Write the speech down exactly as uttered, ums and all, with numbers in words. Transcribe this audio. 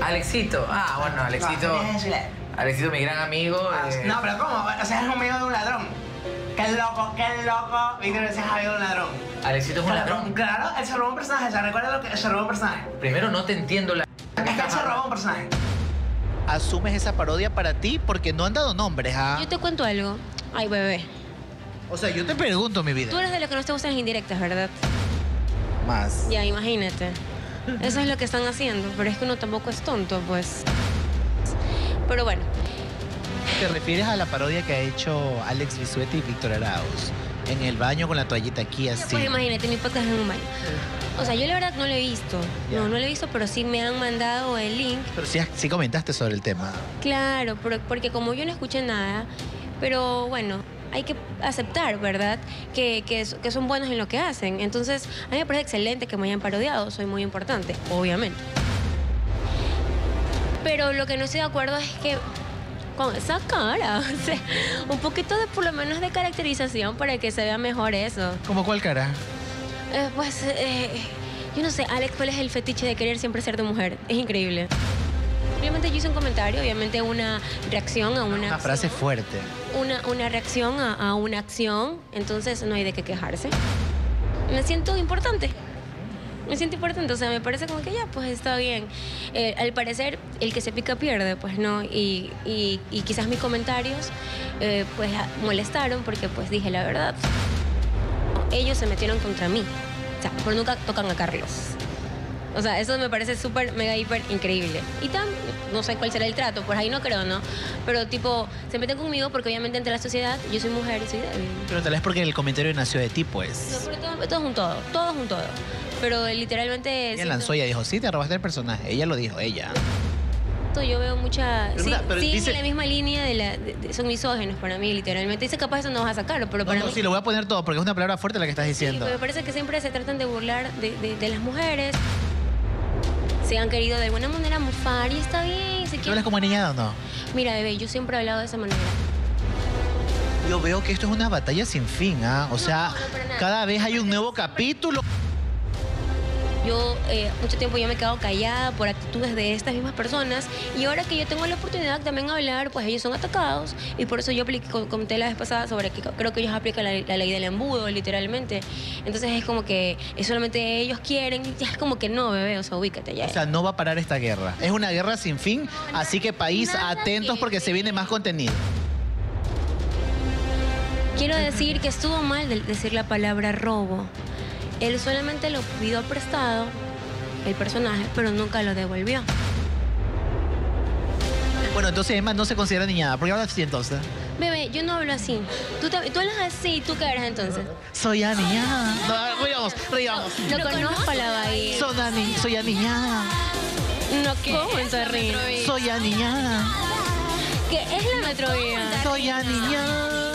Alexito. Ah, bueno, Alexito. No, Alexito, mi gran amigo. Eh... no, pero ¿cómo? O sea, es un amigo de un ladrón. ¡Qué loco, qué loco! Víctor, ese es amigo de un ladrón. Alexito es un ladrón. Claro, él se robó un personaje. ¿Se recuerda lo que se robó un personaje? Primero, no te entiendo la... Es que él se robó un personaje. ¿Asumes esa parodia para ti? Porque no han dado nombres, ¿ah? Yo te cuento algo. Ay, bebé. O sea, yo te pregunto, mi vida. Tú eres de los que no te gustan las indirectas, ¿verdad? Más. Ya, imagínate. Eso es lo que están haciendo, pero es que uno tampoco es tonto, pues. Pero bueno. ¿Te refieres a la parodia que ha hecho Alex Bisuete y Víctor Arauz? En el baño con la toallita aquí así. Pues imagínate, mi podcast es en un baño. O sea, yo la verdad no lo he visto. No, no lo he visto, pero sí me han mandado el link. Pero sí, sí comentaste sobre el tema. Claro, pero- porque como yo no escuché nada, pero bueno, hay que aceptar, ¿verdad? Que, que, que son buenos en lo que hacen. Entonces, a mí me parece excelente que me hayan parodiado. Soy muy importante, obviamente. Pero lo que no estoy de acuerdo es que con esa cara, o sea, un poquito de, por lo menos, de caracterización para que se vea mejor eso. ¿Cómo cuál cara? Eh, pues, eh, yo no sé, Alex, ¿cuál es el fetiche de querer siempre ser de mujer? Es increíble. Simplemente yo hice un comentario, obviamente una reacción a una, Una acción, frase fuerte. Una, una reacción a, a una acción, entonces no hay de qué quejarse. Me siento importante. Me siento importante, o sea, me parece como que ya, pues está bien. Eh, al parecer, el que se pica pierde, pues no, y, y, y quizás mis comentarios, eh, pues molestaron porque pues dije la verdad. Ellos se metieron contra mí, o sea, pero nunca tocan a Carlos. O sea, eso me parece súper, mega, hiper increíble. Y tan, no sé cuál será el trato, por ahí no creo, ¿no? Pero tipo, se meten conmigo porque obviamente entre la sociedad yo soy mujer y soy débil. Pero tal vez porque el comentario nació de ti, pues. No, pero todo, todo es un todo, todo es un todo. Pero literalmente... Ella siento- lanzó, ella dijo, sí, te robaste el personaje. Ella lo dijo, ella. Yo veo mucha... Pero Sí, una- pero siguen dice- en la misma línea de la... de- de- son misógenos para mí, literalmente. Dice, capaz eso no vas a sacarlo, pero No, para no, mí... sí, lo voy a poner todo porque es una palabra fuerte la que estás Sí, diciendo. pero me parece que siempre se tratan de burlar de, de- de las mujeres. Se han querido de alguna manera mofar y está bien. Se ¿Tú quieren- hablas como niñada o no? Mira, bebé, yo siempre he hablado de esa manera. Yo veo que esto es una batalla sin fin, ¿ah? O sea, no, para nada. cada vez hay un nuevo capítulo. Yo eh, mucho tiempo yo me he quedado callada por actitudes de estas mismas personas y ahora que yo tengo la oportunidad también de hablar, pues ellos son atacados y por eso yo apliqué, co- comenté la vez pasada sobre que creo que ellos aplican la, la ley del embudo, literalmente. Entonces es como que es solamente ellos quieren y ya es como que no, bebé, o sea, ubícate ya. O sea, no va a parar esta guerra. Es una guerra sin fin, así que país, nada atentos que porque se viene más contenido. Quiero decir que estuvo mal de decir la palabra robo. Él solamente lo pidió prestado, el personaje, pero nunca lo devolvió. Bueno, entonces Emma no se considera niñada. ¿Por qué hablas así entonces? Bebé, yo no hablo así. Tú, te- tú hablas así, ¿tú qué eres entonces? Soy aniñada. No, reíamos, reíamos. No conozco la bahía. Soy, ani- soy aniñada. No comento a reír. Soy aniñada. ¿Qué es la metrovía? Soy aniñada.